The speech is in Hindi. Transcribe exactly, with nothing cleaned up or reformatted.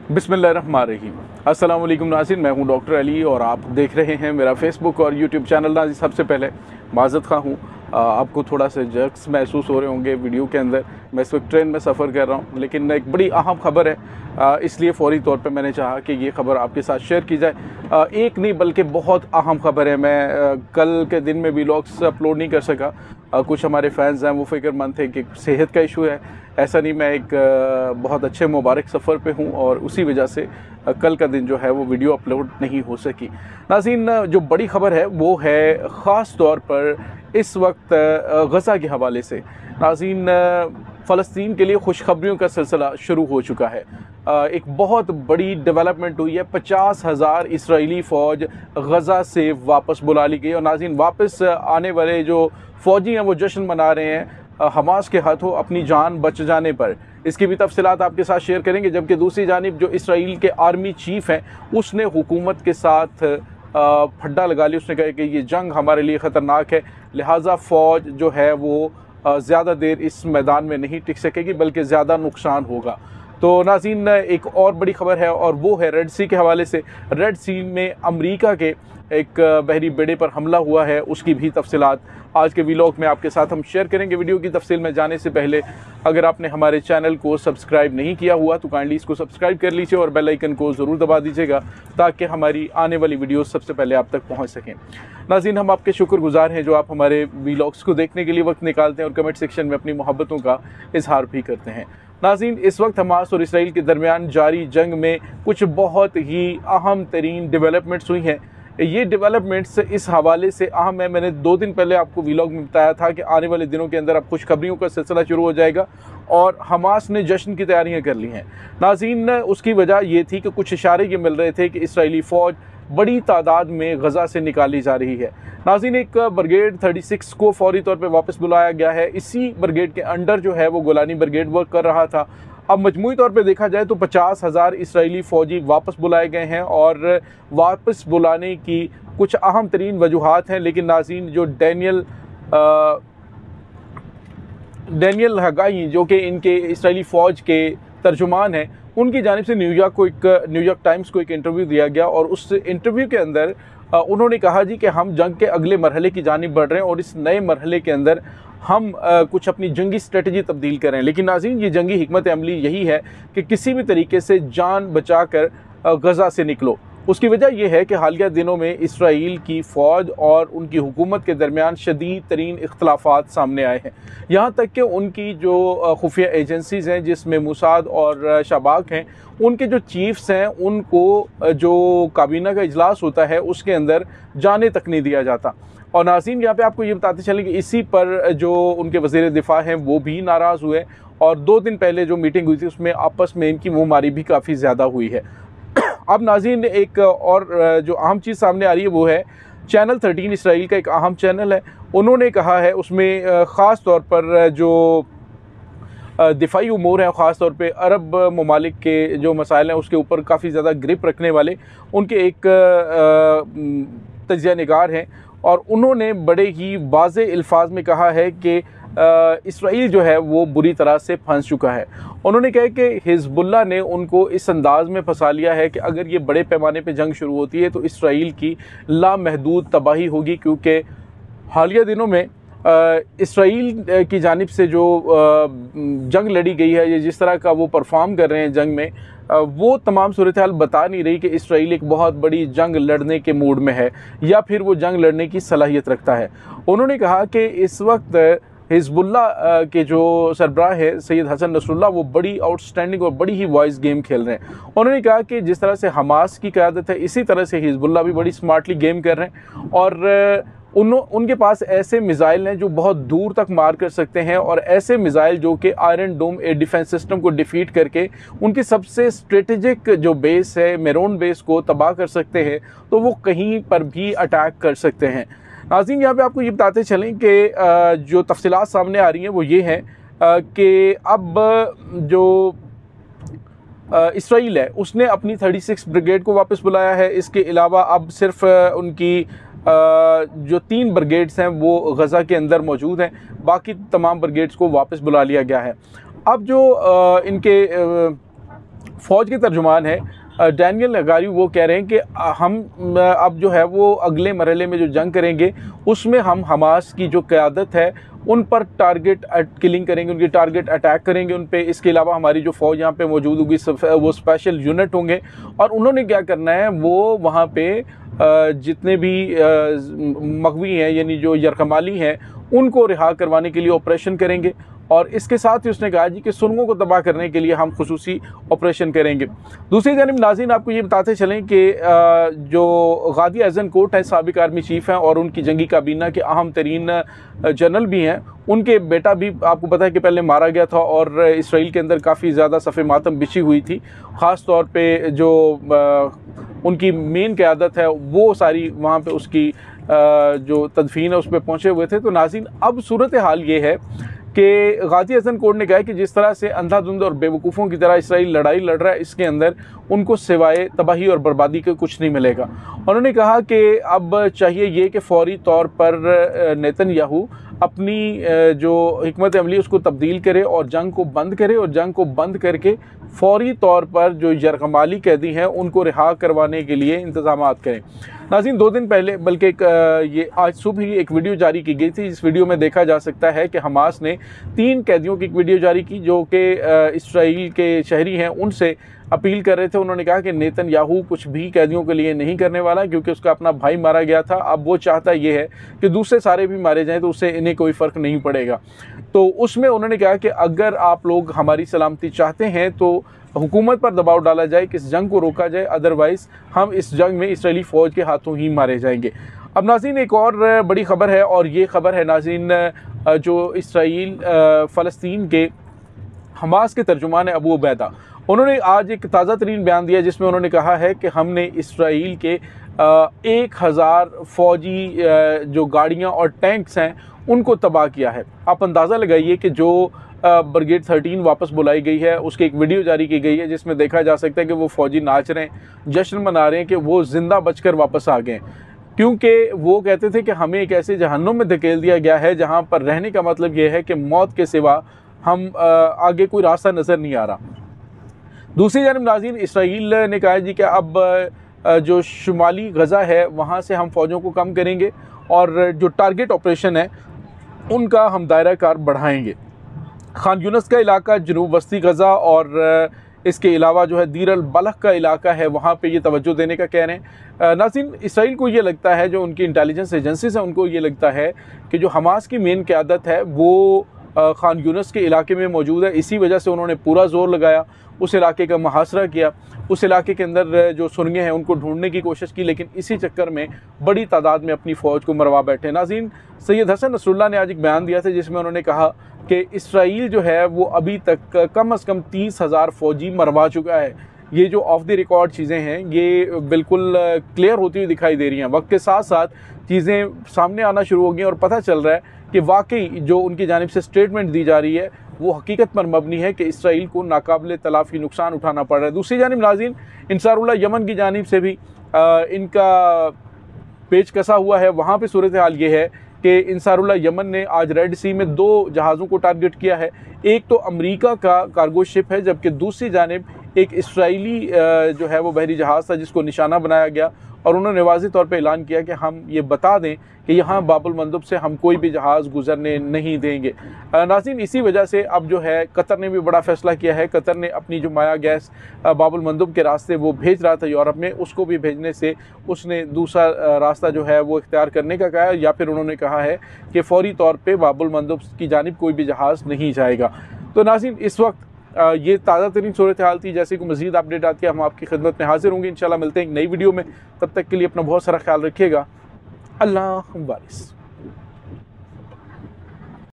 बिस्मिल्लाहिर्रहमानिर्रहीम। अस्सलाम वालेकुम नाज़रीन, मैं हूं डॉक्टर अली और आप देख रहे हैं मेरा फेसबुक और यूट्यूब चैनल। नाज़रीन, सबसे पहले माज़रत खा हूँ, आपको थोड़ा सा जर्क्स महसूस हो रहे होंगे वीडियो के अंदर। मैं इस वक्त ट्रेन में सफ़र कर रहा हूँ, लेकिन एक बड़ी अहम ख़बर है, इसलिए फ़ौरी तौर पे मैंने चाहा कि ये ख़बर आपके साथ शेयर की जाए। एक नहीं बल्कि बहुत अहम ख़बर है। मैं कल के दिन में व्लॉग्स अपलोड नहीं कर सका। कुछ हमारे फैंस हैं वो फ़िक्रमंद थे कि सेहत का इशू है। ऐसा नहीं, मैं एक बहुत अच्छे मुबारक सफ़र पे हूँ और उसी वजह से कल का दिन जो है वो वीडियो अपलोड नहीं हो सकी। नाज़रीन, जो बड़ी ख़बर है वो है ख़ास तौर पर इस वक्त गज़ा के हवाले से। नाज़रीन, फ़लस्तीन के लिए खुशखबरियों का सिलसिला शुरू हो चुका है। एक बहुत बड़ी डेवलपमेंट हुई है। पचास हज़ार इसराइली फ़ौज गज़ा से वापस बुला ली गई और नाज़रीन, वापस आने वाले जो फ़ौजी हैं वो जश्न मना रहे हैं हमास के हाथों अपनी जान बच जाने पर। इसकी भी तफसीलात आपके साथ शेयर करेंगे। जबकि दूसरी जानिब जो इसराइल के आर्मी चीफ़ हैं उसने हुकूमत के साथ फड्डा लगा लिया। उसने कहा कि ये जंग हमारे लिए ख़तरनाक है, लिहाजा फ़ौज जो है वो ज़्यादा देर इस मैदान में नहीं टिक सकेगी बल्कि ज़्यादा नुकसान होगा। तो नाज़रीन, एक और बड़ी ख़बर है और वो है रेड सी के हवाले से। रेड सी में अमरीका के एक बहरी बेड़े पर हमला हुआ है, उसकी भी तफसीलात आज के व्लॉग में आपके साथ हम शेयर करेंगे। वीडियो की तफसील में जाने से पहले अगर आपने हमारे चैनल को सब्सक्राइब नहीं किया हुआ तो काइंडली इसको सब्सक्राइब कर लीजिए और बेल आइकन को ज़रूर दबा दीजिएगा ताकि हमारी आने वाली वीडियोस सबसे पहले आप तक पहुंच सकें। नाज़रीन, हम आपके शुक्रगुजार हैं जो आप हमारे व्लॉग्स को देखने के लिए वक्त निकालते हैं और कमेंट सेक्शन में अपनी मोहब्बतों का इजहार भी करते हैं। नाज़रीन, इस वक्त हमास और इसराइल के दरमियान जारी जंग में कुछ बहुत ही अहम तरीन डेवलपमेंट्स हुई हैं। ये डेवलपमेंट्स इस हवाले से अहम है, मैंने दो दिन पहले आपको व्लॉग में बताया था कि आने वाले दिनों के अंदर अब खुशखबरियों का सिलसिला शुरू हो जाएगा और हमास ने जश्न की तैयारियां कर ली हैं। नाज़रीन, उसकी वजह ये थी कि कुछ इशारे ये मिल रहे थे कि इसराइली फ़ौज बड़ी तादाद में गज़ा से निकाली जा रही है। नाज़रीन, एक ब्रिगेड छत्तीस को फौरी तौर पे वापस बुलाया गया है। इसी ब्रिगेड के अंडर जो है वो गोलानी ब्रिगेड वर्क कर रहा था। अब मजमूई तौर पे देखा जाए तो पचास हज़ार इसराइली फ़ौजी वापस बुलाए गए हैं और वापस बुलाने की कुछ अहम तरीन वजूहात हैं। लेकिन नाज़रीन, जो डैनियल डैनियल हगाई जो कि इनके इसराइली फ़ौज के तर्जुमान हैं, उनकी जानिब से न्यूयॉर्क को एक न्यूयॉर्क टाइम्स को एक इंटरव्यू दिया गया और उस इंटरव्यू के अंदर उन्होंने कहा जी कि हम जंग के अगले मरहले की जानिब बढ़ रहे हैं और इस नए मरहले के अंदर हम आ, कुछ अपनी जंगी स्ट्रेटजी तब्दील करें। लेकिन नाज़रीन, ये जंगी हिकमत अमली यही है कि किसी भी तरीके से जान बचा कर गज़ा से निकलो। उसकी वजह यह है कि हालिया दिनों में इसराइल की फ़ौज और उनकी हुकूमत के दरमियान शदीद तरीन इख्तलाफात सामने आए हैं। यहाँ तक कि उनकी जो खुफिया एजेंसीज़ हैं जिसमें मुसाद और शबाक हैं, उनके जो चीफ्स हैं उनको जो काबीना का इजलास होता है उसके अंदर जाने तक नहीं दिया जाता। और नाज़रीन, यहाँ पे आपको ये बताते चलें कि इसी पर जो उनके वज़ीर दिफा हैं वो भी नाराज़ हुए और दो दिन पहले जो मीटिंग हुई थी उसमें आपस में इनकी मुँहमारी भी काफ़ी ज़्यादा हुई है। अब नाज़रीन, एक और जो अहम चीज़ सामने आ रही है वो है चैनल थर्टीन, इसराइल का एक अहम चैनल है। उन्होंने कहा है उसमें ख़ास तौर पर जो दिफाई उमूर हैं, ख़ास तौर पे अरब ममालिक के जो मसाइल हैं उसके ऊपर काफ़ी ज़्यादा ग्रिप रखने वाले उनके एक तजिया निगार हैं और उन्होंने बड़े ही वाज़े अल्फाज में कहा है कि इसराइल जो है वो बुरी तरह से फंस चुका है। उन्होंने कहा कि हिज़्बुल्लाह ने उनको इस अंदाज़ में फंसा लिया है कि अगर ये बड़े पैमाने पे जंग शुरू होती है तो इसराइल की लामहदूद तबाही होगी, क्योंकि हालिया दिनों में इसराइल की जानिब से जो जंग लड़ी गई है या जिस तरह का वो परफॉर्म कर रहे हैं जंग में, वो तमाम सूरत हाल बता नहीं रही कि इसराइल एक बहुत बड़ी जंग लड़ने के मूड में है या फिर वो जंग लड़ने की सलाहियत रखता है। उन्होंने कहा कि इस वक्त हिज़्बुल्लाह के जो सरबराह है सैयद हसन नसरुल्लाह वो बड़ी आउटस्टैंडिंग और बड़ी ही वॉइस गेम खेल रहे हैं। उन्होंने कहा कि जिस तरह से हमास की क़यादत है इसी तरह से हिज़्बुल्लाह भी बड़ी स्मार्टली गेम कर रहे हैं और उन उनके पास ऐसे मिज़ाइल हैं जो बहुत दूर तक मार कर सकते हैं और ऐसे मिज़ाइल जो कि Iron Dome air defence system को डिफीट करके उनकी सबसे स्ट्रेटेजिक जो बेस है मेरोन बेस को तबाह कर सकते हैं, तो वो कहीं पर भी अटैक कर सकते हैं। नाज़रीन, यहाँ पे आपको ये बताते चलें कि जो तफसीलात सामने आ रही हैं वो ये हैं कि अब जो इसराइल है उसने अपनी छत्तीस ब्रिगेड को वापस बुलाया है। इसके अलावा अब सिर्फ उनकी जो तीन ब्रिगेड्स हैं वो गज़ा के अंदर मौजूद हैं, बाकी तमाम ब्रिगेड्स को वापस बुला लिया गया है। अब जो इनके फ़ौज के तर्जुमान है डैनियल हगारी, वो कह रहे हैं कि हम अब जो है वो अगले मरहले में जो जंग करेंगे उसमें हम हमास की जो क़यादत है उन पर टारगेट किलिंग करेंगे, उनकी टारगेट अटैक करेंगे उन पे। इसके अलावा हमारी जो फ़ौज यहाँ पे मौजूद होगी वो स्पेशल यूनिट होंगे और उन्होंने क्या करना है, वो वहाँ पे जितने भी मगवी हैं यानी जो यरकमाली हैं उनको रिहा करवाने के लिए ऑपरेशन करेंगे। और इसके साथ ही उसने कहा जी कि सुरंगों को तबाह करने के लिए हम खुसूसी ऑपरेशन करेंगे। दूसरी जानिब नाज़रीन आपको ये बताते चलें कि जो गाज़ी ऐज़नकोट है साबिक आर्मी चीफ़ हैं और उनकी जंगी काबीना के अहम तरीन जनरल भी हैं, उनके बेटा भी आपको पता है कि पहले मारा गया था और इसराइल के अंदर काफ़ी ज़्यादा सफ़े मातम बिछी हुई थी। ख़ास तौर पे जो उनकी मेन क़यादत है वो सारी वहाँ पे उसकी जो तदफीन है उस पर पहुँचे हुए थे। तो नाज़रीन अब सूरत हाल ये है कि गाज़ी ऐज़नकोट ने कहा कि जिस तरह से अंधाधुंध और बेवकूफ़ों की तरह इसराइल लड़ाई लड़ रहा है, इसके अंदर उनको सिवाय तबाही और बर्बादी के कुछ नहीं मिलेगा। उन्होंने कहा कि अब चाहिए ये कि फ़ौरी तौर पर नेतन्याहू अपनी जो हिकमत अमली उसको तब्दील करे और जंग को बंद करे और जंग को बंद करके फ़ौरी तौर पर जो यरगमाली कैदी हैं उनको रिहा करवाने के लिए इंतज़ाम करें। नाज़रीन दो दिन पहले बल्कि ये आज सुबह ही एक वीडियो जारी की गई थी। इस वीडियो में देखा जा सकता है कि हमास ने तीन कैदियों की एक वीडियो जारी की जो कि इसराइल के शहरी हैं, उनसे अपील कर रहे थे। उन्होंने कहा कि नेतन्याहू कुछ भी कैदियों के लिए नहीं करने वाला क्योंकि उसका अपना भाई मारा गया था। अब वो चाहता ये है कि दूसरे सारे भी मारे जाएं तो उससे इन्हें कोई फ़र्क नहीं पड़ेगा। तो उसमें उन्होंने कहा कि अगर आप लोग हमारी सलामती चाहते हैं तो हुकूमत पर दबाव डाला जाए कि इस जंग को रोका जाए, अदरवाइज़ हम इस जंग में इसराइली फ़ौज के हाथों ही मारे जाएंगे। अब नाज़रीन एक और बड़ी ख़बर है और ये ख़बर है नाज़रीन जो इसराइल फ़लस्तीन के हमास के तर्जुमान है अबू उबैदा, उन्होंने आज एक ताज़ा तरीन बयान दिया जिसमें उन्होंने कहा है कि हमने इसराइल के एक हज़ार फ़ौजी जो गाड़ियाँ और टैंक्स हैं उनको तबाह किया है। आप अंदाज़ा लगाइए कि जो ब्रिगेड थर्टीन वापस बुलाई गई है उसकी एक वीडियो जारी की गई है जिसमें देखा जा सकता है कि वो फ़ौजी नाच रहे हैं, जश्न मना रहे हैं कि वो ज़िंदा बचकर वापस आ गए, क्योंकि वो कहते थे कि हमें एक ऐसे जहन्नुम में धकेल दिया गया है जहाँ पर रहने का मतलब ये है कि मौत के सिवा हम आगे कोई रास्ता नज़र नहीं आ रहा। दूसरी जानब नाज़रीन इसराइल ने कहा जी कि अब जो शुमाली गज़ा है वहाँ से हम फ़ौजों को कम करेंगे और जो टारगेट ऑपरेशन है उनका हम दायरा कार बढ़ाएंगे। खान यूनस का इलाका, जनूब वस्ती गज़ा और इसके अलावा जो है दीर अल बलख का इलाका है वहाँ पे ये तवज्जो देने का कह रहे हैं। नाज़रीन इसराइल को ये लगता है, जो उनकी इंटेलिजेंस एजेंसीज़ हैं उनको ये लगता है कि जो हमास की मेन क़यादत है वो खान यूनस के इलाके में मौजूद है। इसी वजह से उन्होंने पूरा जोर लगाया, उस इलाके का मुहासरा किया, उस इलाके के अंदर जो सुरंगें हैं उनको ढूंढने की कोशिश की, लेकिन इसी चक्कर में बड़ी तादाद में अपनी फ़ौज को मरवा बैठे। नाज़रीन सैयद हसन नसरुल्लाह ने आज एक बयान दिया था जिसमें उन्होंने कहा कि इसराइल जो है वो अभी तक कम अज़ कम तीस हज़ार फ़ौजी मरवा चुका है। ये जो ऑफ द रिकॉर्ड चीज़ें हैं ये बिल्कुल क्लियर होती हुई दिखाई दे रही हैं। वक्त के साथ साथ चीज़ें सामने आना शुरू हो गई और पता चल रहा है कि वाकई जो उनकी जानिब से स्टेटमेंट दी जा रही है वो हकीकत पर मबनी है कि इसराइल को नाकाबिल तलाफ़ी नुकसान उठाना पड़ रहा है। दूसरी जानिब नाज़रीन इंसारुल्लाह यमन की जानिब से भी आ, इनका पेच कसा हुआ है। वहाँ पे सूरत हाल ये है कि इंसारुल्लाह यमन ने आज रेड सी में दो जहाज़ों को टारगेट किया है। एक तो अमेरिका का कार्गो शिप है जबकि दूसरी जानिब एक इसराइली जो है वो बहरी जहाज़ था जिसको निशाना बनाया गया और उन्होंने वाज़ेह तौर पे ऐलान किया कि हम ये बता दें कि यहाँ बाबुल मंदब से हम कोई भी जहाज़ गुजरने नहीं देंगे। नाज़रीन इसी वजह से अब जो है कतर ने भी बड़ा फ़ैसला किया है। कतर ने अपनी जो माया गैस बाबुल मंदब के रास्ते वो भेज रहा था यूरोप में, उसको भी भेजने से उसने दूसरा रास्ता जो है वो इख्तियार करने का कहा है, या फिर उन्होंने कहा है कि फ़ौरी तौर पर बाबुल मंदब की जानिब कोई भी जहाज़ नहीं जाएगा। तो नाज़रीन इस वक्त ये ताज़ा तरीन सूरत हाल थी। जैसे कि मज़ीद अपडेट आती है हम आपकी खिदमत में हाजिर होंगे। इंशाल्लाह मिलते हैं एक नई वीडियो में, तब तक के लिए अपना बहुत सारा ख्याल रखिएगा। अल्लाह वारिस।